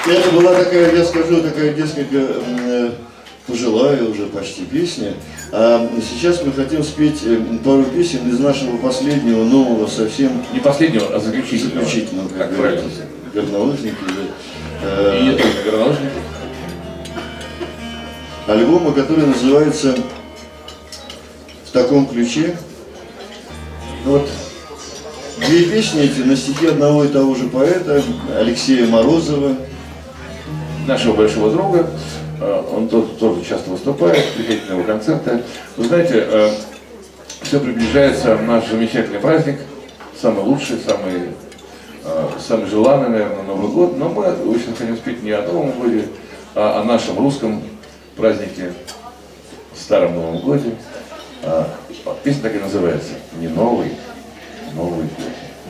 Это была такая, я скажу, такая несколько пожилая уже почти песня. А сейчас мы хотим спеть пару песен из нашего последнего, нового, совсем... Не последнего, а заключительного. Заключительного, как правильно. Горнолыжники. И не только горнолыжники. Альбома, который называется «В таком ключе». Вот две песни эти на стихи одного и того же поэта, Алексея Морозова. Нашего большого друга. Он тоже часто выступает, приходит на его концерты. Вы знаете, все приближается наш замечательный праздник, самый лучший, самый желанный, наверное, Новый год. Но мы очень хотим спеть не о Новом годе, а о нашем русском празднике, Старом Новом годе. Песня так и называется «Не новый, Новый год».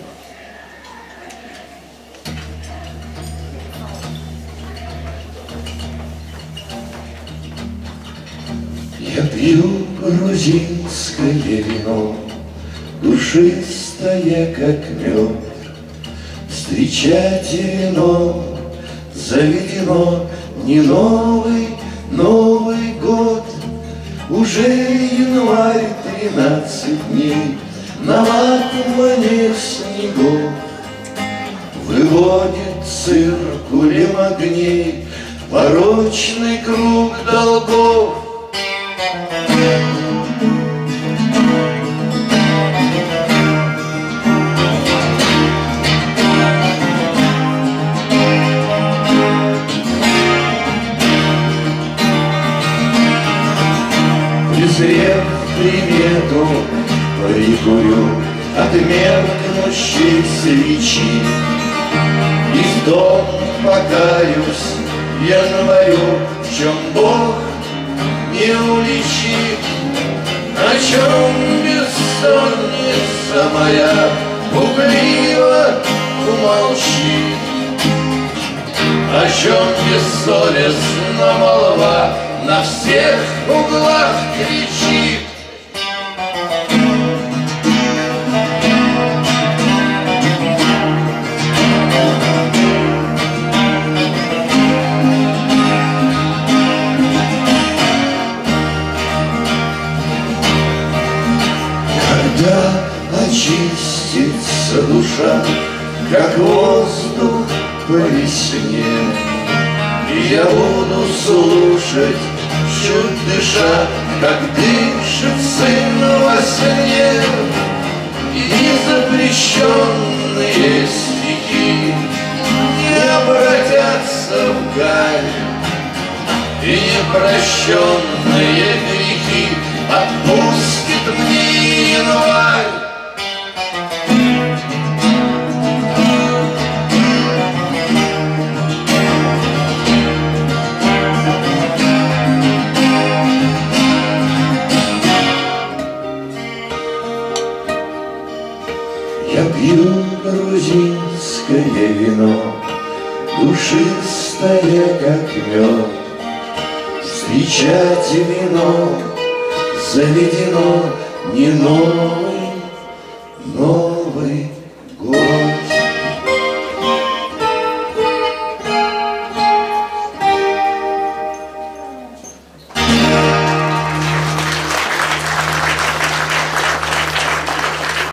Я пью грузинское вино, душистое, как мед. Встречать вино заведено, не новый, Новый год. Уже январь, 13 дней, на латмане снегов. Выводит циркулем огней порочный круг долгов. Презрев примету, прикурю от меркнущей свечи, и в том покаюсь январю, в чем Бог не уличит, о чем бессонница моя пугливо умолчит, о чем бессовестна молва на всех углах кричит. Когда очистится душа, как воздух по весне, и я буду слушать, чуть дыша, как дышит сын во сне, и запрещенные стихи не обратятся в гарь, и непрощенные грехи отпустит мне январь. Я пью грузинское вино, душистое, как мед. Встречать вино заведено, не новый, Новый